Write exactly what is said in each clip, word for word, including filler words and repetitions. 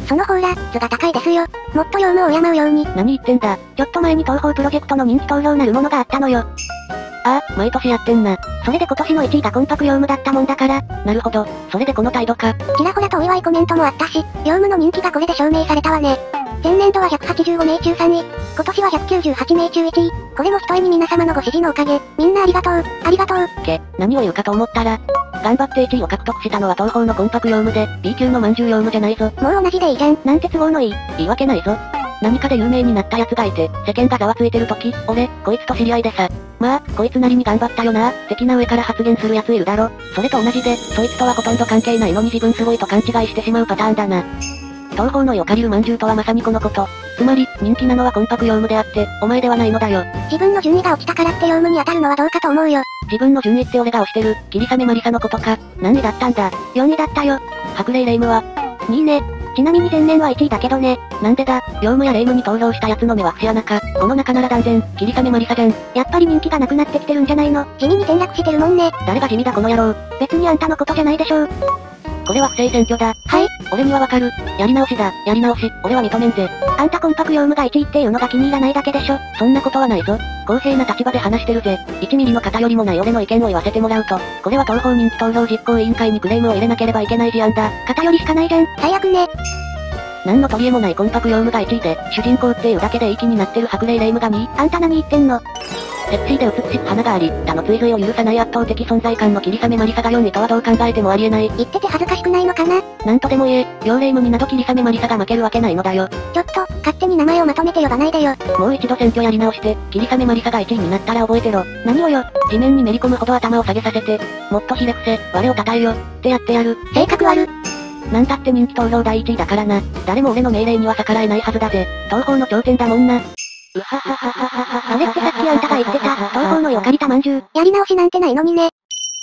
そのほーら、図が高いですよ。もっと用務を敬うように。 何言ってんだ。ちょっと前に東宝プロジェクトの人気投票なるものがあったのよ。ああ、毎年やってんな。それで今年のいちいがコンパク用務だったもんだから。なるほど、それでこの態度か。 ちらほらとお祝いコメントもあったし、用務の人気がこれで証明されたわね。前年度はひゃくはちじゅうごめい中さんい、今年はひゃくきゅうじゅうはちめい中いちい。これもひとえに皆様のご支持のおかげ。みんなありがとう、ありがとう。 け、何を言うかと思ったら、頑張っていちいを獲得したのは東宝のコンパク用務で、B 級のまんじゅう用務じゃないぞ。 もう同じでいいじゃん。 なんて都合のいい、言い訳ないぞ。何かで有名になった奴がいて、世間がざわついてる時、俺、こいつと知り合いでさ。まあ、こいつなりに頑張ったよな、的な上から発言する奴いるだろ。それと同じで、そいつとはほとんど関係ないのに自分すごいと勘違いしてしまうパターンだな。東宝の世借りるまんじゅうとはまさにこのこと。つまり、人気なのはコンパク用務であって、お前ではないのだよ。 自分の順位が落ちたからって用務に当たるのはどうかと思うよ。 自分の順位って俺が押してる、霧雨マリサのことか。何位だったんだ。 よんいだったよ。 白霊霊夢はにいね。ちなみに前年はいちいだけどね。 なんでだ、用務や霊夢に投票した奴の目は節穴か。この中なら断然、霧雨マリサじゃん。 やっぱり人気がなくなってきてるんじゃないの。地味に転落してるもんね。 誰が地味だこの野郎。 別にあんたのことじゃないでしょう。 これは不正選挙だ。 はい。 俺にはわかる。やり直しだ。やり直し。俺は認めんぜ。 あんたコンパク用務がいちいっていうのが気に入らないだけでしょ。 そんなことはないぞ。公平な立場で話してるぜ。いちミリの偏りもない俺の意見を言わせてもらうと、これは東宝人気投票実行委員会にクレームを入れなければいけない事案だ。 偏りしかないじゃん。最悪ね。 何の取り柄もないコンパク用務がいちいで、主人公っていうだけでいい気になってる白霊霊夢がにい。 あんた何言ってんの。 セクシーで美しく花があり、他の追随を許さない圧倒的存在感の霧雨マリサがよんいとはどう考えてもありえない。 言ってて恥ずかしくないのかな。 なんとでも言え、両霊夢になど霧雨マリサが負けるわけないのだよ。 ちょっと、勝手に名前をまとめて呼ばないでよ。 もう一度選挙やり直して、霧雨マリサがいちいになったら覚えてろ。 何をよ。 地面にめり込むほど頭を下げさせて、もっとひれ伏せ、我を称えよ、ってやってやる。 性格悪。 なんだって人気投票だいいちいだからな。誰も俺の命令には逆らえないはずだぜ。東宝の頂点だもんな。うはははははは。 それってさっきあんたが言ってた、東宝の世借りたまんじゅう。やり直しなんてないのにね。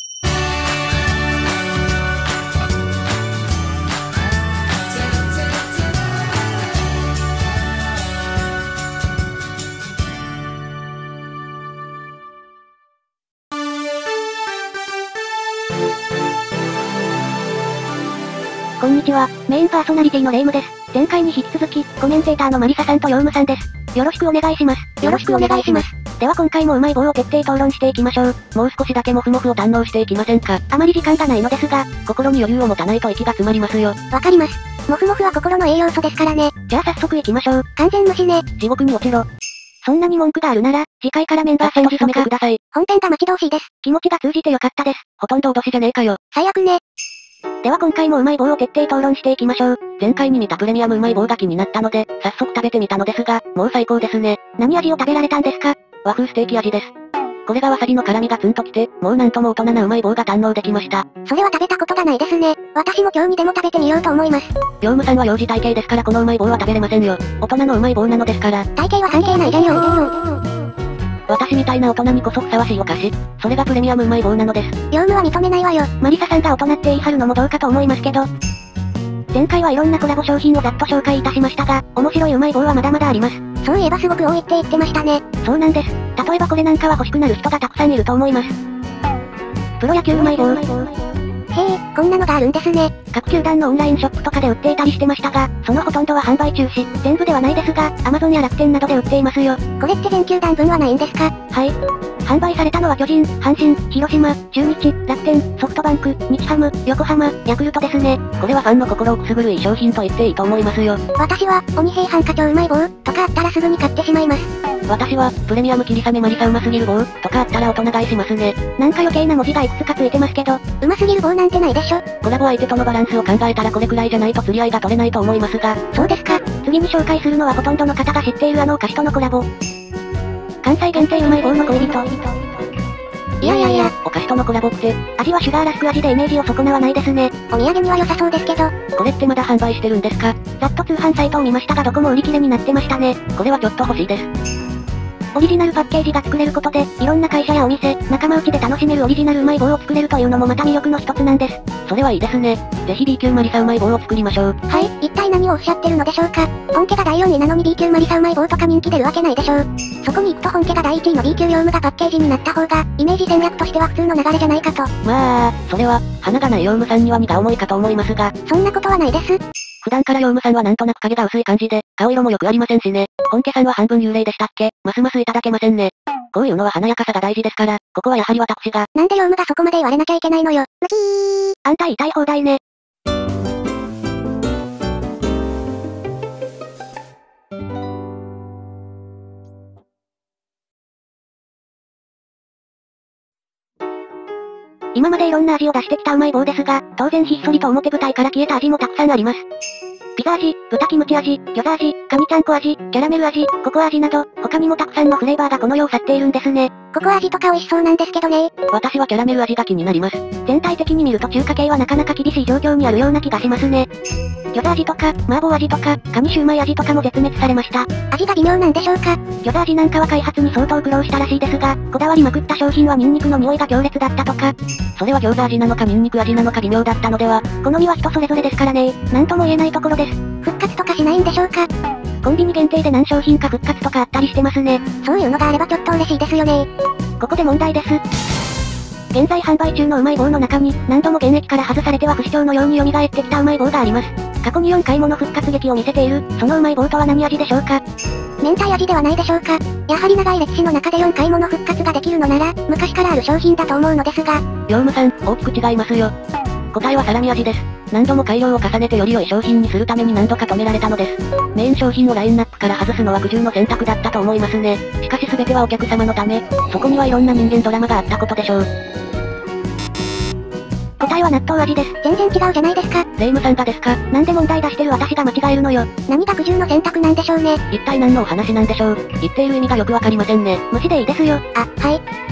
こんにちは、メインパーソナリティのレイムです。前回に引き続き、コメンテーターのマリサさんとヨウムさんです。よろしくお願いします。よろしくお願いします。では今回もうまい棒を徹底討論していきましょう。 もう少しだけモフモフを堪能していきませんか。 あまり時間がないのですが、 心に余裕を持たないと息が詰まりますよ。 わかります。モフモフは心の栄養素ですからね。 じゃあ早速行きましょう。 完全無視ね。 地獄に落ちろ。 そんなに文句があるなら、次回からメンバー選手とかください。 本編が待ち遠しいです。気持ちが通じてよかったです。 ほとんど脅しじゃねえかよ。 最悪ね。では今回もうまい棒を徹底討論していきましょう。 前回に見たプレミアムうまい棒が気になったので、早速食べてみたのですが、もう最高ですね。 何味を食べられたんですか？ 和風ステーキ味です。これがわさびの辛みがツンときて、もうなんとも大人なうまい棒が堪能できました。 それは食べたことがないですね。私も今日にでも食べてみようと思います。 ヨウムさんは幼児体型ですからこのうまい棒は食べれませんよ。大人のうまい棒なのですから。 体型は関係ないじゃんよ。 私みたいな大人にこそふさわしいお菓子。それがプレミアムうまい棒なのです。 ヨウムは認めないわよ。マリサさんが大人って言い張るのもどうかと思いますけど。前回はいろんなコラボ商品をざっと紹介いたしましたが、面白いうまい棒はまだまだあります。そういえばすごく多いって言ってましたね。そうなんです。例えばこれなんかは欲しくなる人がたくさんいると思います。プロ野球うまい棒。へえ、こんなのがあるんですね。各球団のオンラインショップとかで売っていたりしてましたが、そのほとんどは販売中止。全部ではないですが、Amazon や楽天などで売っていますよ。これって全球団分はないんですか？はい。販売されたのは巨人、阪神、広島、中日、楽天、ソフトバンク、日ハム、横浜、ヤクルトですね。 これはファンの心をくすぐるいい商品と言っていいと思いますよ。 私は、鬼平犯科帳うまい棒とかあったらすぐに買ってしまいます。 私は、プレミアム霧雨マリサうますぎる棒とかあったら大人買いしますね。 なんか余計な文字がいくつかついてますけど、うますぎる棒なんてないでしょ。 コラボ相手とのバランスを考えたらこれくらいじゃないと釣り合いが取れないと思いますが。 そうですか。次に紹介するのはほとんどの方が知っているあのお菓子とのコラボ。関西限定うまい棒の恋人。いやいやいや、 お菓子とのコラボって、 味はシュガーラスク味でイメージを損なわないですね。お土産には良さそうですけど。 これってまだ販売してるんですか？ ざっと通販サイトを見ましたがどこも売り切れになってましたね。 これはちょっと欲しいです。 オリジナルパッケージが作れることで、いろんな会社やお店、仲間内で楽しめるオリジナルうまい棒を作れるというのもまた魅力の一つなんです。 それはいいですね。ぜひ B 級マリサうまい棒を作りましょう。 はい、一体何をおっしゃってるのでしょうか。本家がだいよんいなのに B 級マリサうまい棒とか人気出るわけないでしょう。そこに行くと本家がだいいちいの B 級用務がパッケージになった方が、イメージ戦略としては普通の流れじゃないかと。 まあ、それは、花がない用務さんには荷が重いかと思いますが。 そんなことはないです。 普段からヨウムさんはなんとなく影が薄い感じで、顔色もよくありませんしね。本家さんは半分幽霊でしたっけ？ますますいただけませんね。こういうのは華やかさが大事ですから、ここはやはり私が。 なんでヨウムがそこまで言われなきゃいけないのよ。ムキー。あんた言いたい放題ね。今までいろんな味を出してきたうまい棒ですが、当然ひっそりと表舞台から消えた味もたくさんあります。ピザ味、豚キムチ味、餃子味、カニちゃんこ味、キャラメル味、ココア味など、他にもたくさんのフレーバーがこの世を去っているんですね。ココア味とか美味しそうなんですけどね。 私はキャラメル味が気になります。 全体的に見ると中華系はなかなか厳しい状況にあるような気がしますね。餃子味とか、麻婆味とか、カニシューマイ味とかも絶滅されました。味が微妙なんでしょうか。餃子味なんかは開発に相当苦労したらしいですが、こだわりまくった商品はニンニクの匂いが強烈だったとか。 それは餃子味なのかニンニク味なのか微妙だったのでは。 好みは人それぞれですからね。なんとも言えないところです。復活とかしないんでしょうか。コンビニ限定で何商品か復活とかあったりしてますね。そういうのがあればちょっと嬉しいですよね。ここで問題です。現在販売中のうまい棒の中に、何度も現役から外されては不死鳥のように蘇ってきたうまい棒があります。過去によんかいもの復活劇を見せている、そのうまい棒とは何味でしょうか。明太味ではないでしょうか。やはり長い歴史の中でよんかいもの復活ができるのなら、昔からある商品だと思うのですが。 ヨウムさん、大きく違いますよ。答えはサラミ味です。何度も改良を重ねてより良い商品にするために何度か止められたのです。メイン商品をラインナップから外すのは苦渋の選択だったと思いますね。しかし全てはお客様のため、そこにはいろんな人間ドラマがあったことでしょう。 答えは納豆味です。全然違うじゃないですか。 レイムさんがですか。 なんで問題出してる私が間違えるのよ。何が苦渋の選択なんでしょうね。 一体何のお話なんでしょう。言っている意味がよくわかりませんね。 無視でいいですよ。あ、はい。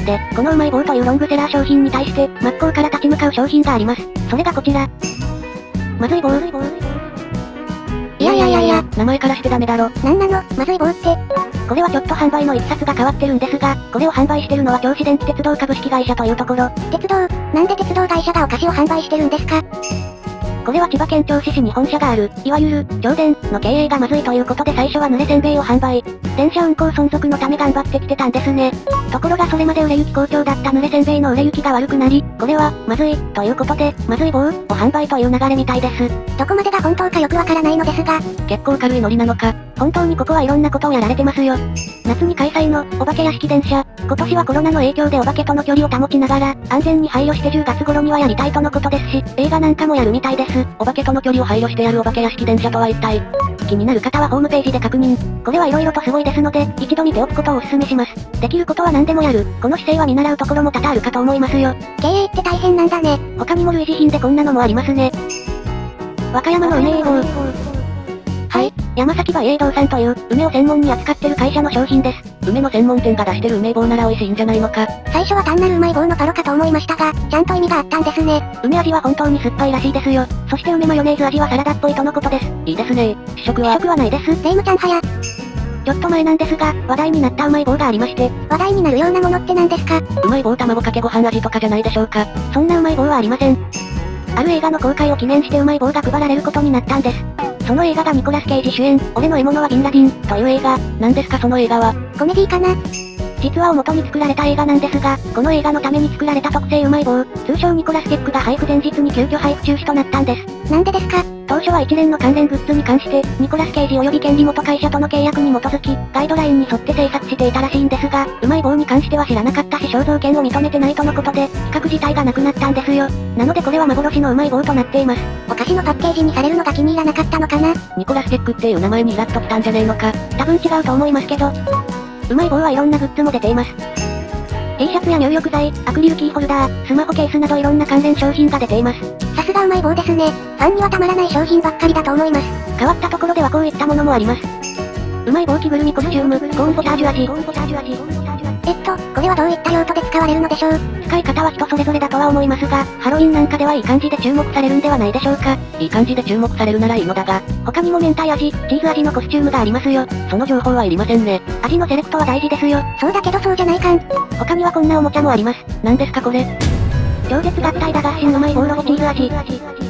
で、このうまい棒というロングセラー商品に対して、真っ向から立ち向かう商品があります。それがこちら。まずい棒。いやいやいやいや、 名前からしてダメだろ。 なんなの、まずい棒って。これはちょっと販売の一冊が変わってるんですが、これを販売してるのは銚子電気鉄道株式会社というところ。鉄道、なんで鉄道会社がお菓子を販売してるんですか？これは千葉県銚子市に本社がある、いわゆる、銚電の経営がまずいということで最初は濡れせんべいを販売。電車運行存続のため頑張ってきてたんですね。ところがそれまで売れ行き好調だった濡れせんべいの売れ行きが悪くなり、これは、まずい、ということで、まずい棒を販売という流れみたいです。どこまでが本当かよくわからないのですが、 結構軽いノリなのか。 本当にここはいろんなことをやられてますよ。夏に開催の、お化け屋敷電車。今年はコロナの影響でお化けとの距離を保ちながら、安全に配慮してじゅうがつ頃にはやりたいとのことですし、映画なんかもやるみたいです。 お化けとの距離を配慮してやるお化け屋敷電車とは一体。 気になる方はホームページで確認。これは色々とすごいですので、一度見ておくことをお勧めします。できることは何でもやる。この姿勢は見習うところも多々あるかと思いますよ。経営って大変なんだね。他にも類似品でこんなのもありますね。和歌山の梅栄堂。はい、山崎馬栄堂さんという、梅を専門に扱ってる会社の商品です。 梅の専門店が出してる梅棒なら美味しいんじゃないのか。 最初は単なるうまい棒のパロかと思いましたが、ちゃんと意味があったんですね。梅味は本当に酸っぱいらしいですよ。そして梅マヨネーズ味はサラダっぽいとのことです。 いいですね。試食は試食はないです。レイムちゃんはや。ちょっと前なんですが、話題になったうまい棒がありまして。話題になるようなものって何ですか？ うまい棒卵かけご飯味とかじゃないでしょうか。 そんなうまい棒はありません。ある映画の公開を記念してうまい棒が配られることになったんです。その映画がニコラス・ケイジ主演、俺の獲物はビンラディン、という映画。 何ですかその映画は。 コメディかな？実はを元に作られた映画なんですが、この映画のために作られた特製うまい棒、通称ニコラスケックが配布前日に急遽配布中止となったんです。なんでですか？当初は一連の関連グッズに関して、ニコラス・ケイジ及び権利元会社との契約に基づき、ガイドラインに沿って制作していたらしいんですが、うまい棒に関しては知らなかったし肖像権を認めてないとのことで、企画自体がなくなったんですよ。なのでこれは幻のうまい棒となっています。お菓子のパッケージにされるのが気に入らなかったのかな？ ニコラスケックっていう名前にイラッときたんじゃねえのか。 多分違うと思いますけど。うまい棒はいろんなグッズも出ています。T シャツや入浴剤、アクリルキーホルダー、スマホケースなどいろんな関連商品が出ています。さすがうまい棒ですね。ファンにはたまらない商品ばっかりだと思います。変わったところではこういったものもあります。うまい棒着ぐるみコスチューム、コーンポタージュ味。えっと、これはどういった用途で使われるのでしょう？使い方は人それぞれだとは思いますが、ハロウィンなんかではいい感じで注目されるんではないでしょうか。 いい感じで注目されるならいいのだが、 他にも明太味、チーズ味のコスチュームがありますよ。 その情報はいりませんね。 味のセレクトは大事ですよ。そうだけどそうじゃないかん。他にはこんなおもちゃもあります。 何ですかこれ？ 超絶合体打合心うまい棒ロゴチーズ味。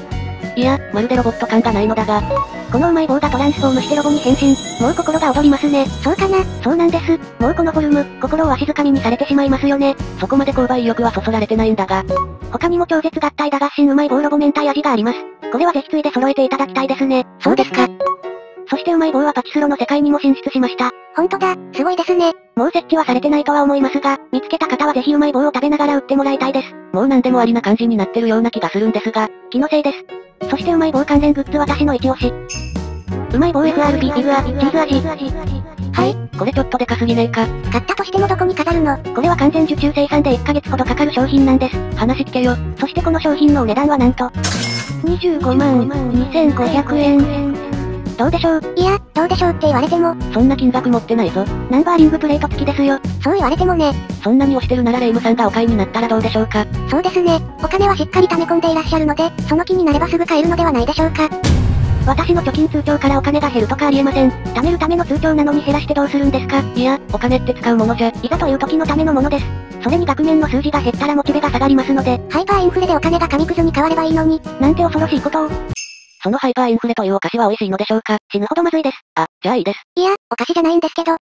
いや、まるでロボット感がないのだが。 このうまい棒がトランスフォームしてロボに変身。もう心が躍りますね。そうかな。そうなんです。もうこのフォルム、心をわしづかみにされてしまいますよね。 そこまで購買意欲はそそられてないんだが。 他にも超絶合体打合心うまい棒ロボ明太味があります。これはぜひついで揃えていただきたいですね。そうですか。そしてうまい棒はパチスロの世界にも進出しました。ほんとだ、すごいですね。もう設置はされてないとは思いますが、見つけた方はぜひうまい棒を食べながら売ってもらいたいです。 もう何でもありな感じになってるような気がするんですが、 気のせいです。そしてうまい棒関連グッズ私の一押し。うまい棒 エフアールピー フィギュア、チーズ味。 はい、これちょっとでかすぎねえか。 買ったとしてもどこに飾るの？これは完全受注生産でいっかげつほどかかる商品なんです。 話聞けよ。 そしてこの商品のお値段はなんと、にじゅうごまんにせんごひゃくえん。どうでしょう？いや、どうでしょうって言われても。 そんな金額持ってないぞ。 ナンバーリングプレート付きですよ。そう言われてもね。 そんなに推してるならレイムさんがお買いになったらどうでしょうか。 そうですね。お金はしっかり貯め込んでいらっしゃるので、その気になればすぐ買えるのではないでしょうか。私の貯金通帳からお金が減るとかありえません。貯めるための通帳なのに減らしてどうするんですか？ いや、お金って使うものじゃ。 いざという時のためのものです。それに額面の数字が減ったらモチベが下がりますので、ハイパーインフレでお金が紙くずに変わればいいのに、なんて恐ろしいことを。 そのハイパーインフレというお菓子は美味しいのでしょうか？ 死ぬほどまずいです。 あ、じゃあいいです。 いや、お菓子じゃないんですけど。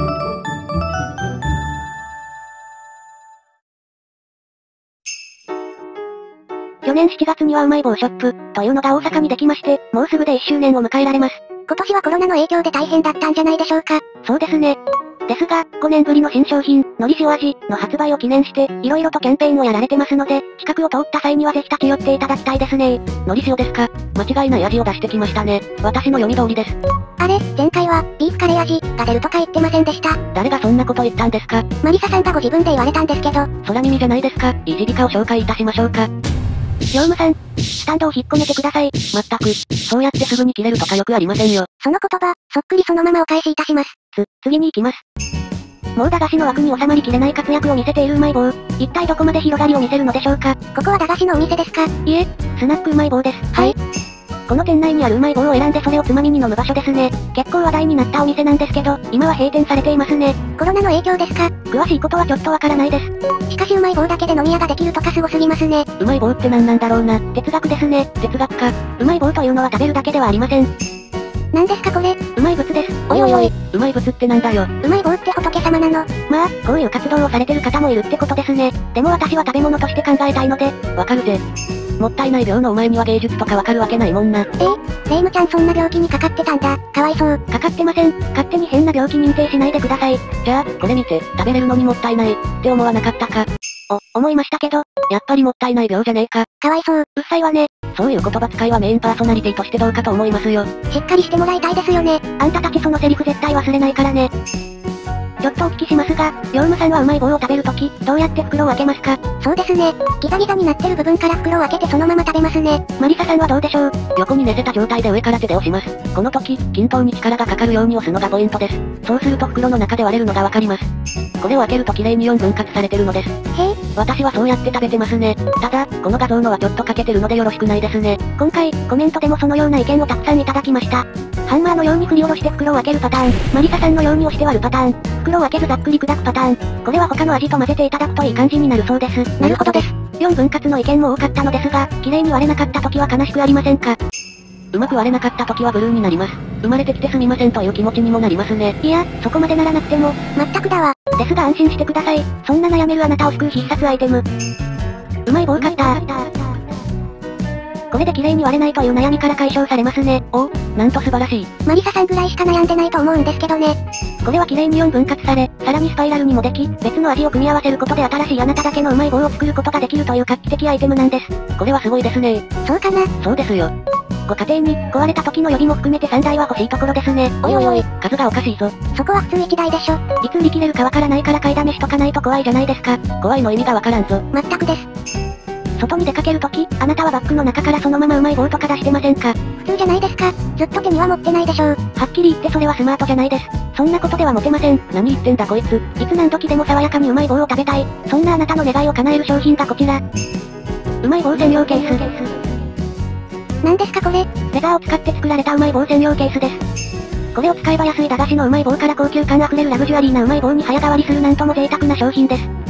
去年しちがつにはうまい棒ショップ、というのが大阪にできまして、もうすぐでいっしゅうねんを迎えられます。今年はコロナの影響で大変だったんじゃないでしょうか。そうですね。ですが、ごねんぶりの新商品、海苔塩味の発売を記念して、色々とキャンペーンをやられてますので、近くを通った際にはぜひ立ち寄っていただきたいですね。 海苔塩ですか？間違いない味を出してきましたね。私の読み通りです。 あれ、前回は、ビーフカレー味が出るとか言ってませんでした。 誰がそんなこと言ったんですか？ マリサさんがご自分で言われたんですけど。 空耳じゃないですか。いじりかを紹介いたしましょうか。 ヨウムさん、スタンドを引っ込めてください。 まったく、そうやってすぐに切れるとかよくありませんよ。 その言葉、そっくりそのままお返しいたします。つ、次に行きます。もう駄菓子の枠に収まりきれない活躍を見せているうまい棒。一体どこまで広がりを見せるのでしょうか。ここは駄菓子のお店ですか？いえ、スナックうまい棒です。はい。この店内にあるうまい棒を選んでそれをつまみに飲む場所ですね。結構話題になったお店なんですけど、今は閉店されていますね。コロナの影響ですか？詳しいことはちょっとわからないです。しかしうまい棒だけで飲み屋ができるとかすごすぎますね。 うまい棒って何なんだろうな。 哲学ですね。 哲学か。 うまい棒というのは食べるだけではありません。何ですかこれ？うまい物です。おいおいおい。 うまい物ってなんだよ。 うまい棒って仏様なの。まあ、こういう活動をされてる方もいるってことですね。でも私は食べ物として考えたいので。 わかるぜ。もったいない病のお前には芸術とかわかるわけないもんな。 えー、レイムちゃんそんな病気にかかってたんだ。かわいそう。かかってません。勝手に変な病気認定しないでください。 じゃあ、これ見て、食べれるのにもったいない、って思わなかったか。 お、思いましたけど。 やっぱりもったいない病じゃねえか。 かわいそう。うっさいわね。 そういう言葉遣いはメインパーソナリティとしてどうかと思いますよ。 しっかりしてもらいたいですよね。あんたたちそのセリフ絶対忘れないからね。ちょっとお聞きしますが、ヨウムさんはうまい棒を食べるとき、どうやって袋を開けますか？そうですね。ギザギザになってる部分から袋を開けてそのまま食べますね。マリサさんはどうでしょう？ 横に寝せた状態で上から手で押します。この時、均等に力がかかるように押すのがポイントです。そうすると袋の中で割れるのがわかります。これを開けると綺麗によん分割されてるのです。へえ。 私はそうやって食べてますね。ただ、この画像のはちょっと欠けてるのでよろしくないですね。 今回、コメントでもそのような意見をたくさんいただきました。ハンマーのように振り下ろして袋を開けるパターン。マリサさんのように押して割るパターン。袋を開けずざっくり砕くパターン。これは他の味と混ぜていただくといい感じになるそうです。なるほどです。よん分割の意見も多かったのですが、綺麗に割れなかった時は悲しくありませんか？ うまく割れなかった時はブルーになります。生まれてきてすみませんという気持ちにもなりますね。 いや、そこまでならなくても、まったくだわ。ですが安心してください。そんな悩めるあなたを救う必殺アイテム。うまい棒カッター。これで綺麗に割れないという悩みから解消されますね。 おお、なんと素晴らしい。 マリサさんぐらいしか悩んでないと思うんですけどね。これは綺麗によん分割され、さらにスパイラルにもでき、別の味を組み合わせることで新しいあなただけのうまい棒を作ることができるという画期的アイテムなんです。 これはすごいですね。 そうかな？ そうですよ。 ご家庭に、壊れた時の予備も含めてさんだいは欲しいところですね。 おいおいおい、数がおかしいぞ。 そこは普通いちだいでしょ。いつ売り切れるかわからないから買いだめしとかないと怖いじゃないですか。 怖いの意味がわからんぞ。 まったくです。外に出かけるとき、あなたはバッグの中からそのままうまい棒とか出してませんか？普通じゃないですか。ずっと手には持ってないでしょう。はっきり言ってそれはスマートじゃないです。そんなことではモテません。 何言ってんだこいつ。 いつ何時でも爽やかにうまい棒を食べたい。そんなあなたの願いを叶える商品がこちら。うまい棒専用ケース。何ですかこれ？レザーを使って作られたうまい棒専用ケースです。これを使えば安い駄菓子のうまい棒から高級感あふれるラグジュアリーなうまい棒に早変わりするなんとも贅沢な商品です。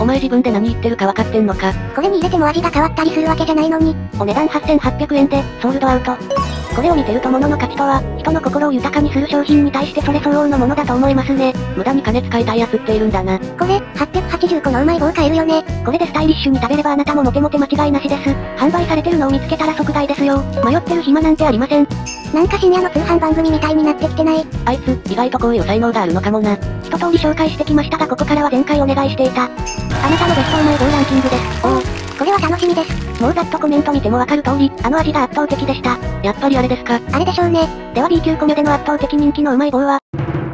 お前自分で何言ってるか分かってんのか。 これに入れても味が変わったりするわけじゃないのに。お値段はっせんはっぴゃくえんで、ソールドアウト。これを見てると物の価値とは、人の心を豊かにする商品に対してそれ相応のものだと思えますね。 無駄に金使いたい奴っているんだな。 これ、はっぴゃくはちじゅうこのうまい棒買えるよね。これでスタイリッシュに食べればあなたもモテモテ間違いなしです。販売されてるのを見つけたら即買いですよ。迷ってる暇なんてありません。なんか深夜の通販番組みたいになってきてない？ あいつ、意外とこういう才能があるのかもな。 一通り紹介してきましたがここからは前回お願いしていた。あなたのベストうまい棒ランキングです。おお、これは楽しみです。もうざっとコメント見てもわかる通り、あの味が圧倒的でした。 やっぱりあれですか。 あれでしょうね。では ビー 級コメでの圧倒的人気のうまい棒は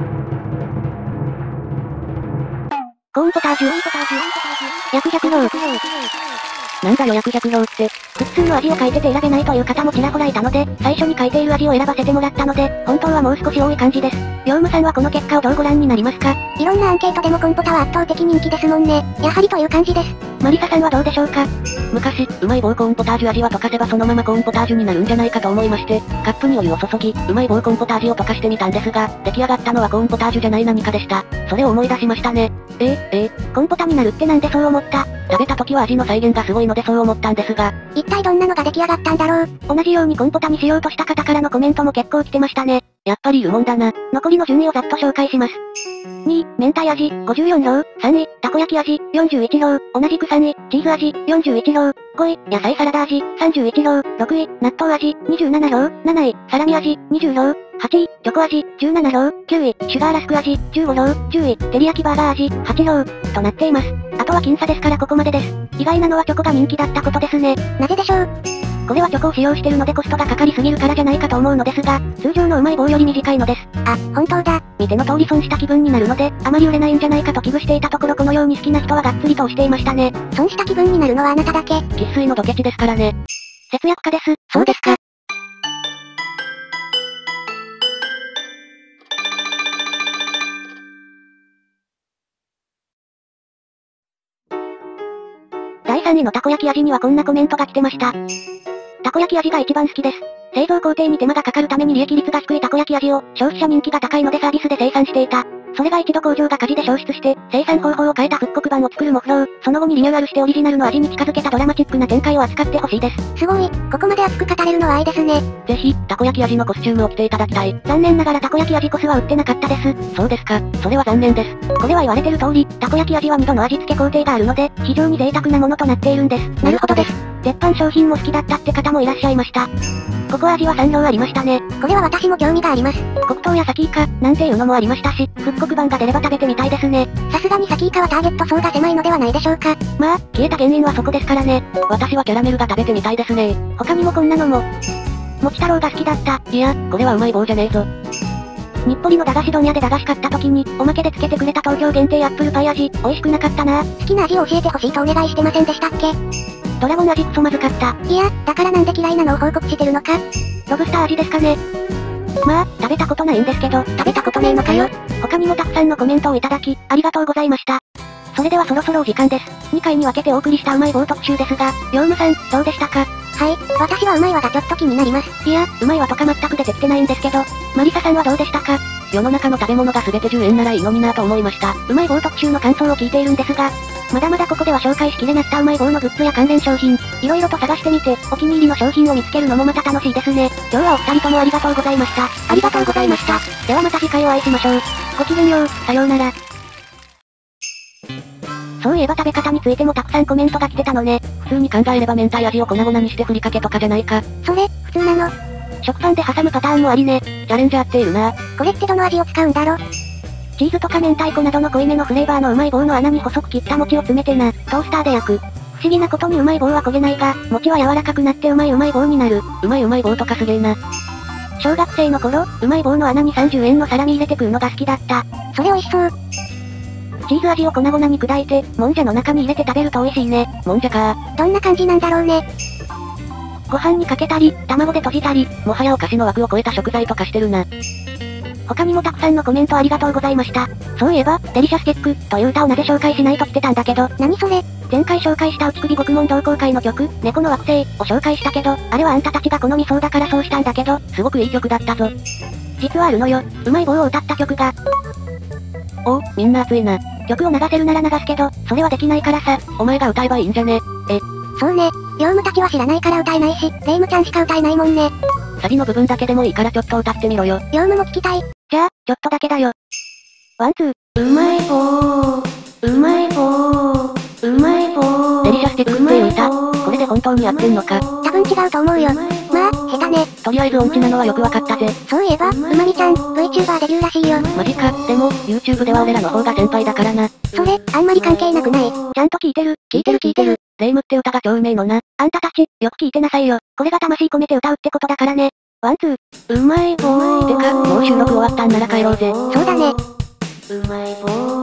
コーンポタージュ。約百票。 なんだよ約百票って。 複数の味を書いてて選べないという方もちらほらいたので、最初に書いている味を選ばせてもらったので、本当はもう少し多い感じです。ヨウムさんはこの結果をどうご覧になりますか？いろんなアンケートでもコンポタは圧倒的人気ですもんね。やはりという感じです。マリサさんはどうでしょうか？ 昔、うまい棒コーンポタージュ味は溶かせばそのままコーンポタージュになるんじゃないかと思いまして、カップにお湯を注ぎ、うまい棒コーンポタージュを溶かしてみたんですが、出来上がったのはコーンポタージュじゃない何かでした。それを思い出しましたね。えー、えー、 コーンポタになるってなんでそう思った？ 食べた時は味の再現がすごいのでそう思ったんですが、 一体どんなのが出来上がったんだろう。同じようにコーンポタにしようとした方からのコメントも結構来てましたね。 やっぱりいるもんだな。 残りの順位をざっと紹介します。にい、明太味、ごじゅうよん票。さんい、たこ焼き味、よんじゅういち票。同じくさんい、チーズ味、よんじゅういち票。ごい、野菜サラダ味、さんじゅういち票。ろくい、納豆味、にじゅうなな票。なない、サラミ味、にじゅう票。はちい、チョコ味、じゅうなな票。きゅうい、シュガーラスク味、じゅうご票。じゅうい、照り焼きバーガー味、はち票。となっています。あとは僅差ですからここまでです。意外なのはチョコが人気だったことですね。なぜでしょう？これはチョコを使用してるのでコストがかかりすぎるからじゃないかと思うのですが、通常のうまい棒より短いのです。あ、本当だ。見ての通り損した気分になるので、あまり売れないんじゃないかと危惧していたところこのように好きな人はがっつりと押していましたね。損した気分になるのはあなただけ。 生粋のドケチですからね。 節約家です。そうですか。だいさんいのたこ焼き味にはこんなコメントが来てました。たこ焼き味が一番好きです。製造工程に手間がかかるために利益率が低いたこ焼き味を、消費者人気が高いのでサービスで生産していた。それが一度工場が火事で消失して、生産方法を変えた復刻版を作る目標。その後にリニューアルしてオリジナルの味に近づけたドラマチックな展開を扱ってほしいです。すごい、ここまで熱く語れるのは愛ですね。 ぜひ、たこ焼き味のコスチュームを着ていただきたい。 残念ながらたこ焼き味コスは売ってなかったです。 そうですか、それは残念です。 これは言われてる通り、たこ焼き味はにどの味付け工程があるので、非常に贅沢なものとなっているんです。なるほどです。鉄板商品も好きだったって方もいらっしゃいました。ここ味はさん票ありましたね。これは私も興味があります。黒糖やサキイカ、なんていうのもありましたし、復刻版が出れば食べてみたいですね。さすがにサキイカはターゲット層が狭いのではないでしょうか。まあ、消えた原因はそこですからね。 私はキャラメルが食べてみたいですね。 他にもこんなのも。もち太郎が好きだった。 いや、これはうまい棒じゃねえぞ。 日暮里の駄菓子問屋で駄菓子買った時に、おまけでつけてくれた東京限定アップルパイ味、美味しくなかったな。好きな味を教えてほしいとお願いしてませんでしたっけ？ドラゴン味クソまずかった。いや、だからなんで嫌いなのを報告してるのか。ロブスター味ですかね。まあ、食べたことないんですけど、食べたことねえのかよ。他にもたくさんのコメントをいただき、ありがとうございました。それではそろそろお時間です。にかいに分けてお送りしたうまい棒特集ですが、ヨウムさん、どうでしたか？はい、私はうまいわがちょっと気になります。いや、うまいわとか全く出てきてないんですけど、マリサさんはどうでしたか？ 世の中の食べ物が全てじゅうえんならいいのになぁと思いました。 うまい棒特集の感想を聞いているんですが、まだまだここでは紹介しきれなったうまい棒のグッズや関連商品、いろいろと探してみて、お気に入りの商品を見つけるのもまた楽しいですね。今日はお二人ともありがとうございました。ありがとうございました。ではまた次回お会いしましょう。ごきげんよう、さようなら。そういえば食べ方についてもたくさんコメントが来てたのね。 普通に考えれば明太味を粉々にしてふりかけとかじゃないか。 それ、普通なの？食パンで挟むパターンもありね。 チャレンジャーっているな。 これってどの味を使うんだろ？チーズとか明太子などの濃いめのフレーバーのうまい棒の穴に細く切った餅を詰めてな、トースターで焼く。不思議なことにうまい棒は焦げないが、餅は柔らかくなってうまいうまい棒になる。 うまいうまい棒とかすげえな。 小学生の頃、うまい棒の穴にさんじゅうえんのサラミ入れて食うのが好きだった。それ美味しそう。チーズ味を粉々に砕いて、もんじゃの中に入れて食べると美味しいね。 もんじゃかどんな感じなんだろうね。ご飯にかけたり、卵で閉じたり、 もはやお菓子の枠を超えた食材とかしてるな。 他にもたくさんのコメントありがとうございました。そういえば、デリシャスケックという歌をなぜ紹介しないと来てたんだけど、何それ？前回紹介した内首獄門同好会の曲、猫の惑星を紹介したけど、あれはあんたたちが好みそうだからそうしたんだけど、 すごくいい曲だったぞ。 実はあるのよ、うまい棒を歌った曲が。 お、みんな熱いな。 曲を流せるなら流すけど、それはできないからさ。 お前が歌えばいいんじゃね？ え。そうね。ヨウムたちは知らないから歌えないし、レイムちゃんしか歌えないもんね。 サビの部分だけでもいいからちょっと歌ってみろよ。 ヨウムも聞きたい。じゃあ、ちょっとだけだよ。ワンツー。 うまい棒、うまい棒、うまい棒。 デリシャスティックっていう歌。これで本当にやってんのか？ 多分違うと思うよ。まあ、下手ね。 とりあえず音痴なのはよくわかったぜ。 そういえば、うまみちゃん、VTuber デビューらしいよ。 マジか。でも、YouTube では俺らの方が先輩だからな。 それ、あんまり関係なくない？ちゃんと聞いてる。 聞いてる聞いてる。レイムって歌が超うめえのな。 あんたたち、よく聞いてなさいよ。これが魂込めて歌うってことだからね。ワンツー。 うまい棒。 てか、もう収録終わったんなら帰ろうぜ。 そうだね。 うまい棒。